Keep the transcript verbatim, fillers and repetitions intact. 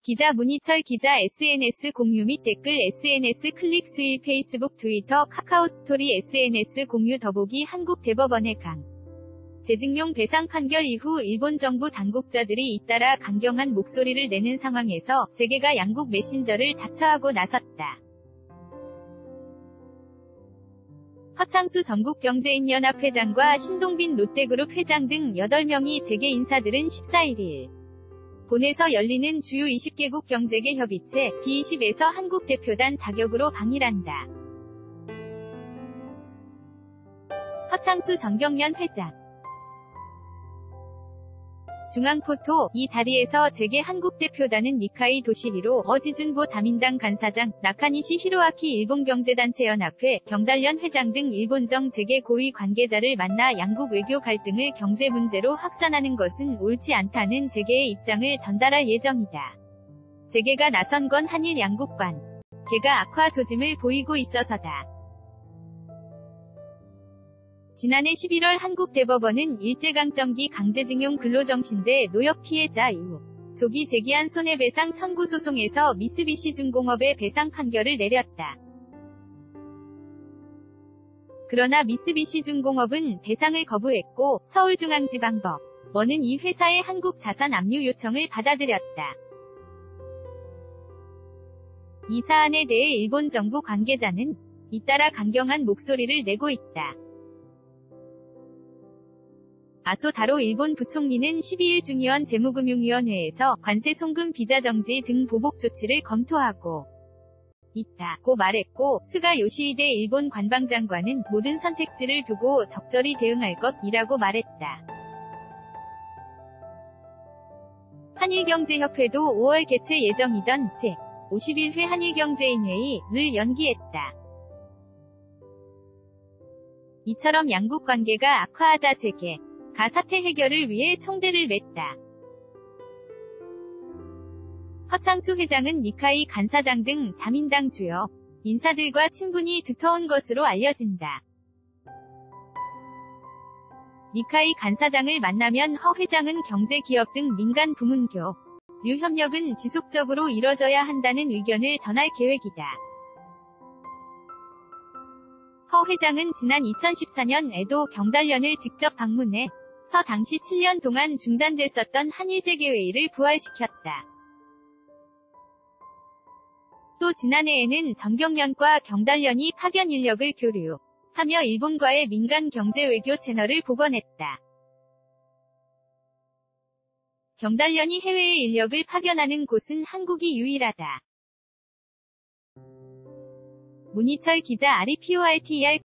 기자 문희철 기자 에스엔에스 공유 및 댓글 에스엔에스 클릭 수일 페이스북 트위터 카카오 스토리 에스엔에스 공유 더보기 한국 대법원의 강. 재직용 배상 판결 이후 일본 정부 당국자들이 잇따라 강경한 목소리를 내는 상황에서 재계가 양국 메신저를 자처하고 나섰다. 허창수 전국경제인연합 회장과 신동빈 롯데그룹 회장 등 여덟 명의 재계 인사들은 십사일 본에서 열리는 주요 이십 개국 경제계 협의체 비 이십에서 한국 대표단 자격으로 방일한다. 허창수 전경련 회장 중앙포토 이 자리에서 재계 한국대표단은 니카이 도시히로 어지준보 자민당 간사장, 나카니시 히로아키 일본경제단체연합회, 경달련 회장 등 일본정 재계 고위 관계자를 만나 양국 외교 갈등을 경제 문제로 확산하는 것은 옳지 않다는 재계의 입장을 전달할 예정이다. 재계가 나선 건 한일 양국 관계가 악화 조짐을 보이고 있어서다. 지난해 십일월 한국 대법원은 일제강점기 강제징용 근로정신대 노역 피해자 유 족이 제기한 손해배상 청구 소송에서 미쓰비시중공업의 배상 판결을 내렸다. 그러나 미쓰비시중공업은 배상을 거부했고 서울중앙지방법원은 이 회사의 한국 자산 압류 요청을 받아들였다. 이 사안에 대해 일본 정부 관계자는 잇따라 강경한 목소리를 내고 있다. 아소 다로 일본 부총리는 십이일 중의원 재무금융위원회에서 관세 송금 비자 정지 등 보복 조치를 검토하고 있다고 말했고, 스가 요시히데 일본 관방장관은 모든 선택지를 두고 적절히 대응할 것이라고 말했다. 한일경제협회도 오월 개최 예정이던 제오십일 회 한일경제인회의를 연기했다. 이처럼 양국 관계가 악화하자 재계 가 사태 해결을 위해 총대를 맸다. 허창수 회장은 니카이 간사장 등 자민당 주요 인사들과 친분이 두터운 것으로 알려진다. 니카이 간사장을 만나면 허 회장은 경제, 기업 등 민간 부문 교류 협력은 지속적으로 이뤄져야 한다는 의견을 전할 계획이다. 허 회장은 지난 이천십사년에도 경달련을 직접 방문해 서 당시 칠 년 동안 중단됐었던 한일재계회의를 부활시켰다. 또 지난해에는 전경련과 경달련이 파견 인력을 교류하며 일본과의 민간 경제 외교 채널을 복원했다. 경달련이 해외에 인력을 파견하는 곳은 한국이 유일하다. 문희철 기자 아리포르터